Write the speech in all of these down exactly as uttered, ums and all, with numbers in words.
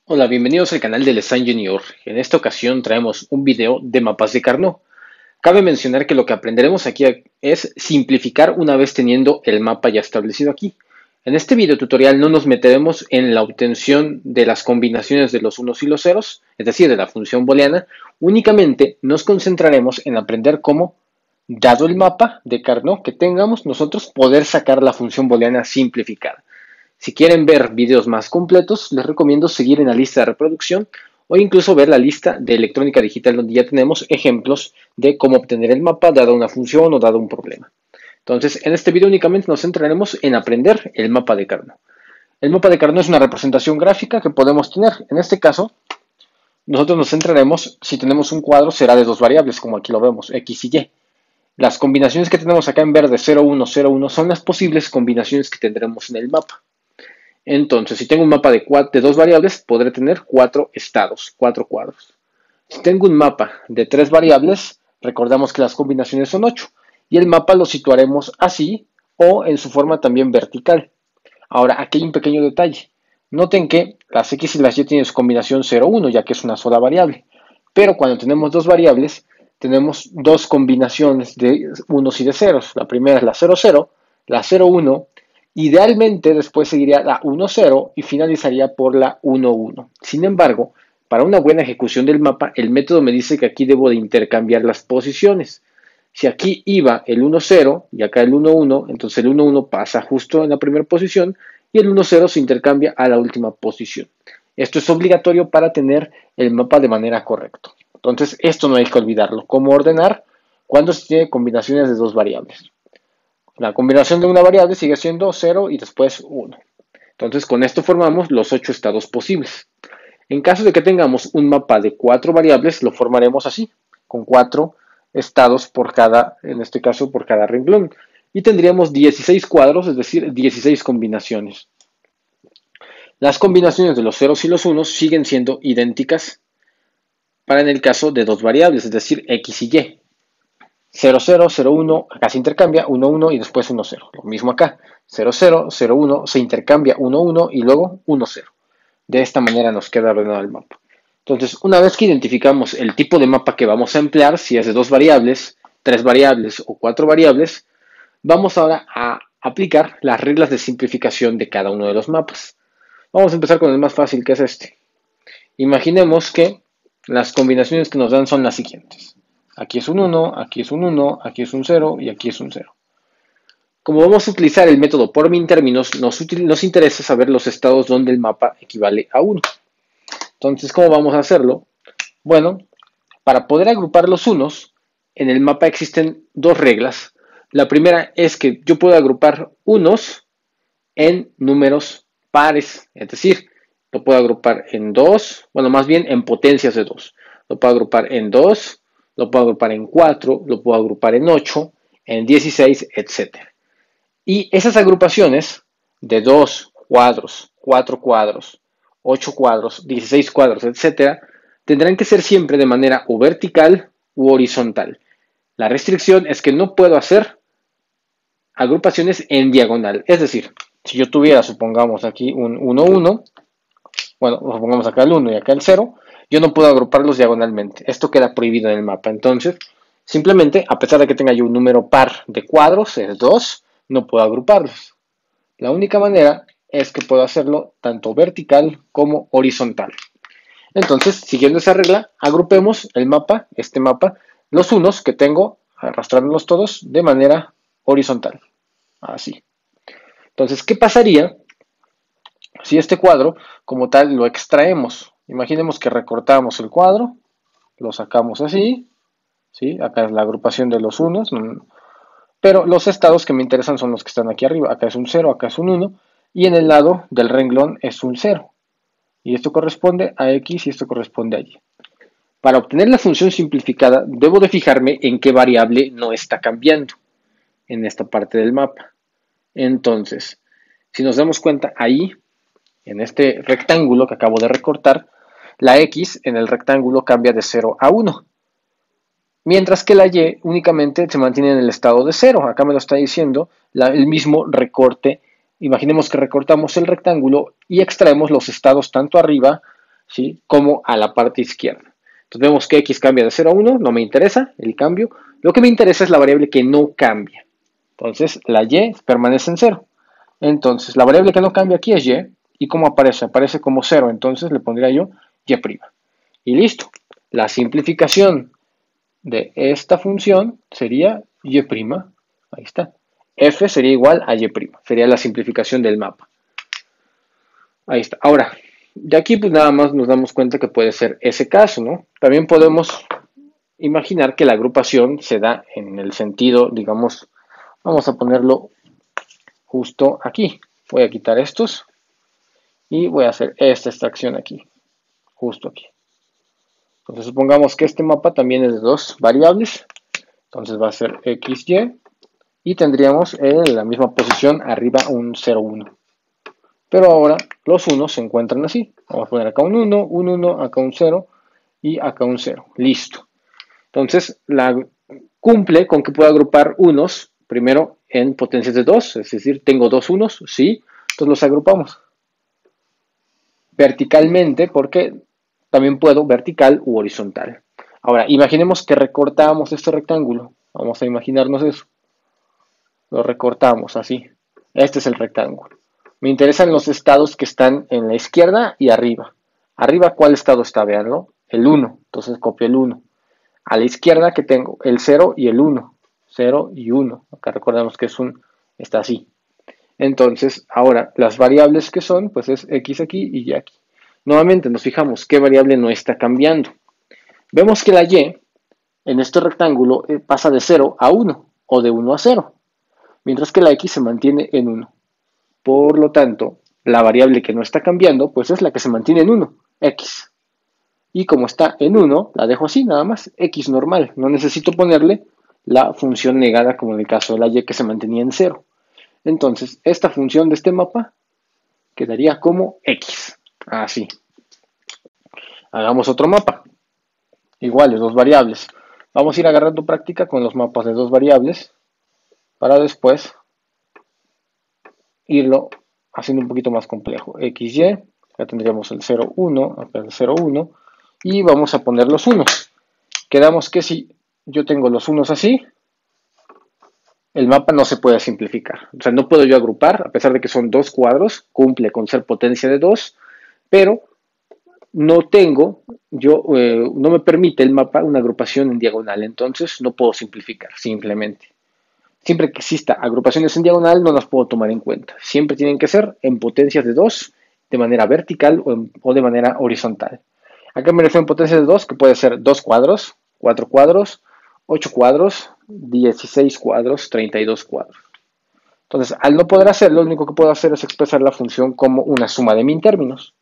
Hola, bienvenidos al canal del Design Junior. En esta ocasión traemos un video de mapas de Carnot. Cabe mencionar que lo que aprenderemos aquí es simplificar una vez teniendo el mapa ya establecido aquí. En este video tutorial no nos meteremos en la obtención de las combinaciones de los unos y los ceros, es decir, de la función booleana. Únicamente nos concentraremos en aprender cómo, dado el mapa de Carnot que tengamos, nosotros poder sacar la función booleana simplificada. Si quieren ver videos más completos, les recomiendo seguir en la lista de reproducción o incluso ver la lista de electrónica digital donde ya tenemos ejemplos de cómo obtener el mapa dado una función o dado un problema. Entonces, en este video únicamente nos centraremos en aprender el mapa de Carnot. El mapa de Carnot es una representación gráfica que podemos tener. En este caso, nosotros nos centraremos, si tenemos un cuadro, será de dos variables, como aquí lo vemos, X y Y. Las combinaciones que tenemos acá en verde, cero, uno, cero, uno, son las posibles combinaciones que tendremos en el mapa. Entonces, si tengo un mapa de, cuatro, de dos variables, podré tener cuatro estados, cuatro cuadros. Si tengo un mapa de tres variables, recordamos que las combinaciones son ocho. Y el mapa lo situaremos así o en su forma también vertical. Ahora, aquí hay un pequeño detalle. Noten que las X y las Y tienen su combinación cero, uno, ya que es una sola variable. Pero cuando tenemos dos variables, tenemos dos combinaciones de unos y de ceros. La primera es la cero, cero, la cero, uno. Idealmente después seguiría la uno cero y finalizaría por la uno uno. Sin embargo, para una buena ejecución del mapa, el método me dice que aquí debo de intercambiar las posiciones. Si aquí iba el uno cero y acá el uno uno, entonces el uno uno pasa justo en la primera posición y el uno cero se intercambia a la última posición. Esto es obligatorio para tener el mapa de manera correcta. Entonces, esto no hay que olvidarlo. ¿Cómo ordenar cuando se tiene combinaciones de dos variables? La combinación de una variable sigue siendo cero y después uno. Entonces, con esto formamos los ocho estados posibles. En caso de que tengamos un mapa de cuatro variables, lo formaremos así, con cuatro estados por cada, en este caso, por cada renglón. Y tendríamos dieciséis cuadros, es decir, dieciséis combinaciones. Las combinaciones de los ceros y los unos siguen siendo idénticas para en el caso de dos variables, es decir, X y Y. cero, cero, cero, uno, acá se intercambia uno, uno y después uno, cero. Lo mismo acá, cero, cero, cero, uno, se intercambia uno, uno y luego uno, cero. De esta manera nos queda ordenado el mapa. Entonces, una vez que identificamos el tipo de mapa que vamos a emplear, si es de dos variables, tres variables o cuatro variables, vamos ahora a aplicar las reglas de simplificación de cada uno de los mapas. Vamos a empezar con el más fácil, que es este. Imaginemos que las combinaciones que nos dan son las siguientes. Aquí es un uno, aquí es un uno, aquí es un cero y aquí es un cero. Como vamos a utilizar el método por min términos, nos, nos interesa saber los estados donde el mapa equivale a uno. Entonces, ¿cómo vamos a hacerlo? Bueno, para poder agrupar los unos, en el mapa existen dos reglas. La primera es que yo puedo agrupar unos en números pares, es decir, lo puedo agrupar en dos, bueno, más bien en potencias de dos. Lo puedo agrupar en dos, lo puedo agrupar en cuatro, lo puedo agrupar en ocho, en dieciséis, etcétera. Y esas agrupaciones de dos cuadros, cuatro cuadros, ocho cuadros, dieciséis cuadros, etcétera, tendrán que ser siempre de manera o vertical u horizontal. La restricción es que no puedo hacer agrupaciones en diagonal. Es decir, si yo tuviera, supongamos aquí un uno, uno, bueno, pongamos acá el uno y acá el cero, yo no puedo agruparlos diagonalmente. Esto queda prohibido en el mapa. Entonces, simplemente, a pesar de que tenga yo un número par de cuadros, es dos, no puedo agruparlos. La única manera es que puedo hacerlo tanto vertical como horizontal. Entonces, siguiendo esa regla, agrupemos el mapa, este mapa, los unos que tengo, arrastrándolos todos de manera horizontal. Así. Entonces, ¿qué pasaría si este cuadro, como tal, lo extraemos? Imaginemos que recortamos el cuadro, lo sacamos así, ¿sí? Acá es la agrupación de los unos, pero los estados que me interesan son los que están aquí arriba. Acá es un cero, acá es un uno, y en el lado del renglón es un cero. Y esto corresponde a X y esto corresponde a Y. Para obtener la función simplificada, debo de fijarme en qué variable no está cambiando en esta parte del mapa. Entonces, si nos damos cuenta ahí, en este rectángulo que acabo de recortar, la X en el rectángulo cambia de cero a uno. Mientras que la Y únicamente se mantiene en el estado de cero. Acá me lo está diciendo la, el mismo recorte. Imaginemos que recortamos el rectángulo y extraemos los estados tanto arriba ¿sí? Como a la parte izquierda. Entonces vemos que X cambia de cero a uno, no me interesa el cambio. Lo que me interesa es la variable que no cambia. Entonces la Y permanece en cero. Entonces la variable que no cambia aquí es Y. ¿Y cómo aparece? Aparece como cero. Entonces le pondría yo Y'. Y listo. La simplificación de esta función sería Y'. Ahí está. F sería igual a Y'. Sería la simplificación del mapa. Ahí está. Ahora, de aquí pues nada más nos damos cuenta que puede ser ese caso, ¿no? También podemos imaginar que la agrupación se da en el sentido, digamos, vamos a ponerlo justo aquí. Voy a quitar estos y voy a hacer esta extracción aquí, justo aquí. Entonces supongamos que este mapa también es de dos variables. Entonces va a ser X, Y. Y tendríamos en la misma posición arriba un cero, uno. Pero ahora los unos se encuentran así. Vamos a poner acá un uno, un uno, acá un cero y acá un cero. Listo. Entonces la cumple con que puedo agrupar unos primero en potencias de dos. Es decir, tengo dos unos, sí. Entonces los agrupamos verticalmente porque también puedo vertical u horizontal. Ahora, imaginemos que recortamos este rectángulo. Vamos a imaginarnos eso. Lo recortamos así. Este es el rectángulo. Me interesan los estados que están en la izquierda y arriba. Arriba, ¿cuál estado está? Veanlo. El uno. Entonces copio el uno. A la izquierda que tengo el cero y el uno. cero y uno. Acá recordamos que es un, está así. Entonces, ahora, las variables que son, pues es X aquí y Y aquí. Nuevamente nos fijamos qué variable no está cambiando. Vemos que la Y en este rectángulo pasa de cero a uno o de uno a cero, mientras que la X se mantiene en uno. Por lo tanto, la variable que no está cambiando, pues es la que se mantiene en uno, X. Y como está en uno, la dejo así, nada más, X normal. No necesito ponerle la función negada, como en el caso de la Y que se mantenía en cero. Entonces, esta función de este mapa quedaría como X. Así. Hagamos otro mapa. Iguales, dos variables. Vamos a ir agarrando práctica con los mapas de dos variables para después irlo haciendo un poquito más complejo. X, Y, ya tendríamos el cero, uno, acá el cero, uno, y vamos a poner los unos. Quedamos que si yo tengo los unos así, el mapa no se puede simplificar. O sea, no puedo yo agrupar, a pesar de que son dos cuadros, cumple con ser potencia de dos, pero no tengo, yo, eh, no me permite el mapa una agrupación en diagonal, entonces no puedo simplificar, simplemente. Siempre que exista agrupaciones en diagonal, no las puedo tomar en cuenta. Siempre tienen que ser en potencias de dos, de manera vertical o, en, o de manera horizontal. Acá me refiero en potencias de dos, que puede ser dos cuadros, cuatro cuadros, ocho cuadros, dieciséis cuadros, treinta y dos cuadros. Entonces, al no poder hacerlo, lo único que puedo hacer es expresar la función como una suma de min términos.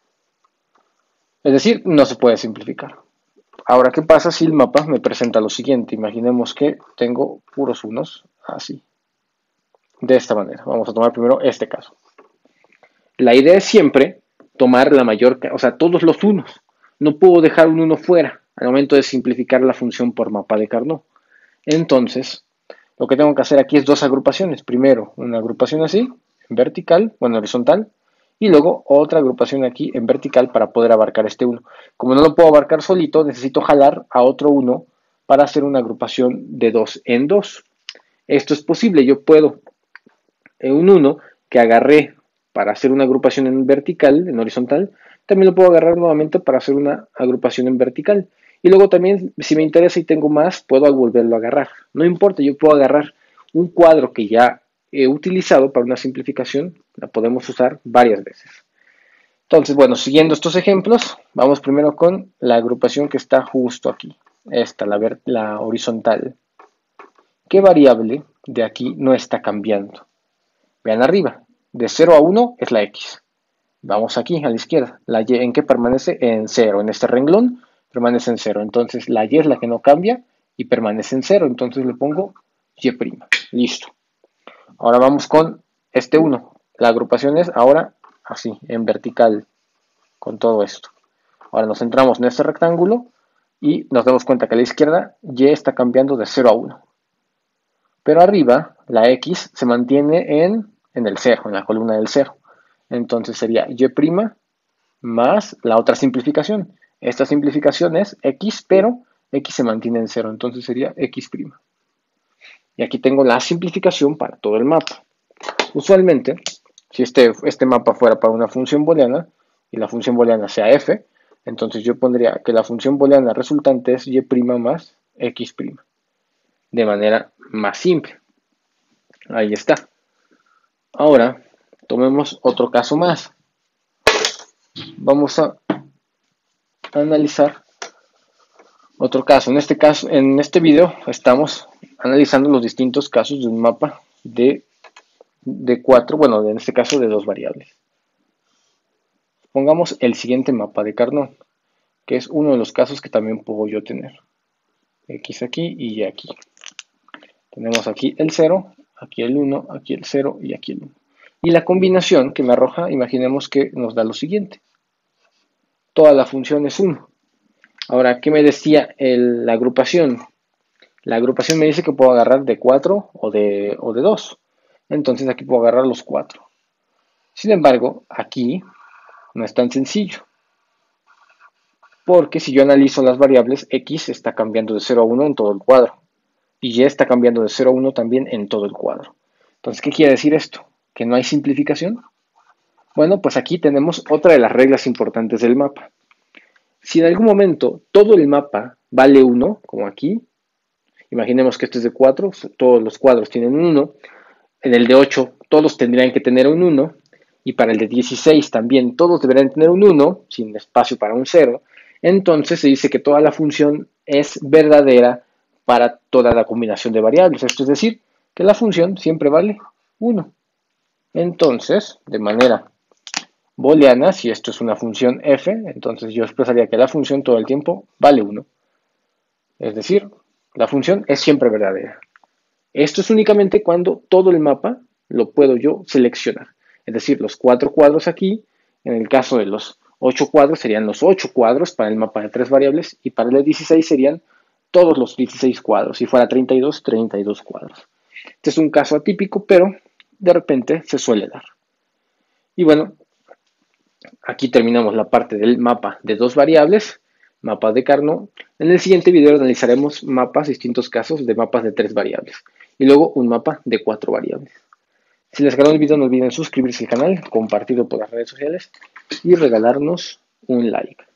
Es decir, no se puede simplificar. Ahora, ¿qué pasa si el mapa me presenta lo siguiente? Imaginemos que tengo puros unos, así. De esta manera. Vamos a tomar primero este caso. La idea es siempre tomar la mayor, o sea, todos los unos. No puedo dejar un uno fuera al momento de simplificar la función por mapa de Carnot. Entonces, lo que tengo que hacer aquí es dos agrupaciones. Primero, una agrupación así, en vertical, bueno, horizontal, y luego otra agrupación aquí en vertical para poder abarcar este uno. Como no lo puedo abarcar solito, necesito jalar a otro uno para hacer una agrupación de dos en dos. Esto es posible, yo puedo en un uno que agarré para hacer una agrupación en vertical, en horizontal, también lo puedo agarrar nuevamente para hacer una agrupación en vertical. Y luego también, si me interesa y tengo más, puedo volverlo a agarrar. No importa, yo puedo agarrar un cuadro que ya he utilizado para una simplificación, la podemos usar varias veces. Entonces, bueno, siguiendo estos ejemplos, vamos primero con la agrupación que está justo aquí. Esta, la, la horizontal. ¿Qué variable de aquí no está cambiando? Vean arriba, de cero a uno es la X. Vamos aquí a la izquierda. La Y en qué permanece en cero. En este renglón permanece en cero. Entonces la Y es la que no cambia y permanece en cero. Entonces le pongo Y'. Listo. Ahora vamos con este uno. La agrupación es ahora así, en vertical, con todo esto. Ahora nos centramos en este rectángulo y nos damos cuenta que a la izquierda Y está cambiando de cero a uno. Pero arriba la X se mantiene en, en el cero, en la columna del cero. Entonces sería Y', más la otra simplificación. Esta simplificación es x, pero x se mantiene en cero, entonces sería x'. Y aquí tengo la simplificación para todo el mapa. Usualmente, si este, este mapa fuera para una función booleana y la función booleana sea f, entonces yo pondría que la función booleana resultante es y' más x', de manera más simple. Ahí está. Ahora, tomemos otro caso más. Vamos a analizar otro caso. En este caso, en este video estamos analizando los distintos casos de un mapa de, de cuatro, bueno, en este caso de dos variables. Pongamos el siguiente mapa de Carnot, que es uno de los casos que también puedo yo tener. X aquí y Y aquí. Tenemos aquí el cero, aquí el uno, aquí el cero y aquí el uno. Y la combinación que me arroja, imaginemos que nos da lo siguiente. Toda la función es uno. Ahora, ¿qué me decía el, la agrupación? La agrupación me dice que puedo agarrar de cuatro o de, o de dos. Entonces aquí puedo agarrar los cuatro. Sin embargo, aquí no es tan sencillo. Porque si yo analizo las variables, x está cambiando de cero a uno en todo el cuadro. Y y está cambiando de cero a uno también en todo el cuadro. Entonces, ¿qué quiere decir esto? ¿Que no hay simplificación? Bueno, pues aquí tenemos otra de las reglas importantes del mapa. Si en algún momento todo el mapa vale uno, como aquí, imaginemos que este es de cuatro, todos los cuadros tienen un uno, en el de ocho todos tendrían que tener un uno, y para el de dieciséis también todos deberían tener un uno, sin espacio para un cero, entonces se dice que toda la función es verdadera para toda la combinación de variables, esto es decir, que la función siempre vale uno. Entonces, de manera booleana, si esto es una función f, entonces yo expresaría que la función todo el tiempo vale uno. Es decir, la función es siempre verdadera. Esto es únicamente cuando todo el mapa lo puedo yo seleccionar. Es decir, los cuatro cuadros aquí, en el caso de los ocho cuadros, serían los ocho cuadros para el mapa de tres variables, y para el de dieciséis serían todos los dieciséis cuadros. Si fuera treinta y dos, treinta y dos cuadros. Este es un caso atípico, pero de repente se suele dar. Y bueno, aquí terminamos la parte del mapa de dos variables, mapa de Carnot. En el siguiente video analizaremos mapas, distintos casos de mapas de tres variables. Y luego un mapa de cuatro variables. Si les agradó el video, no olviden suscribirse al canal, compartirlo por las redes sociales y regalarnos un like.